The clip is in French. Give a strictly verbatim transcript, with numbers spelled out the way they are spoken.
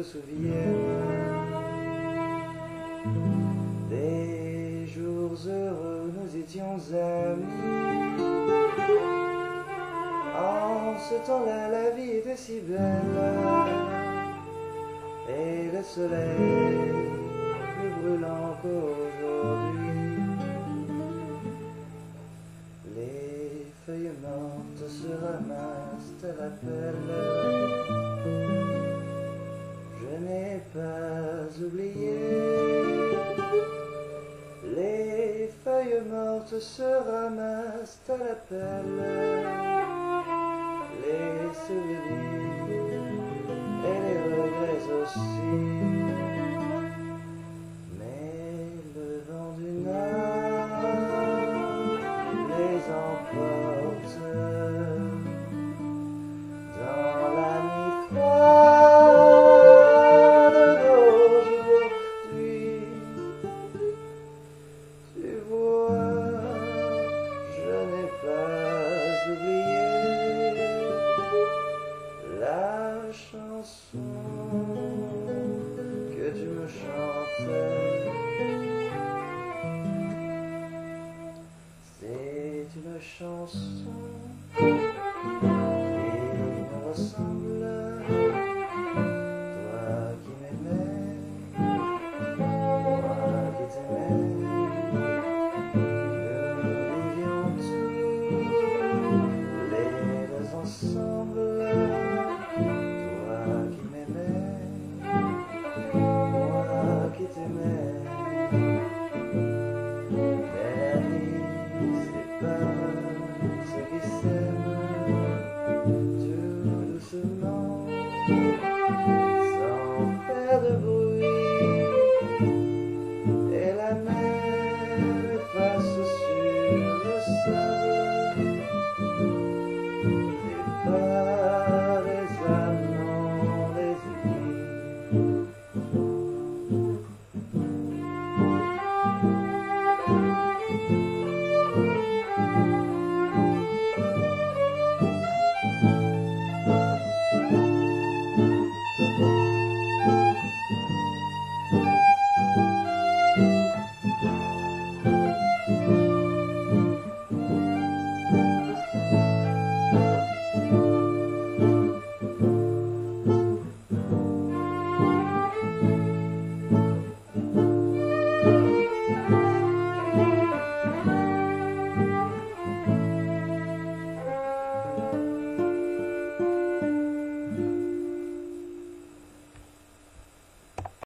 te souviennes des jours heureux, nous étions amis. En ce temps-là, la vie était si belle, et le soleil plus brûlant qu'aujourd'hui. Les feuilles mortes se ramassent à la pelle. Je n'ai pas oublié. Les feuilles mortes se ramassent à la pelle. Les souvenirs et les regrets aussi.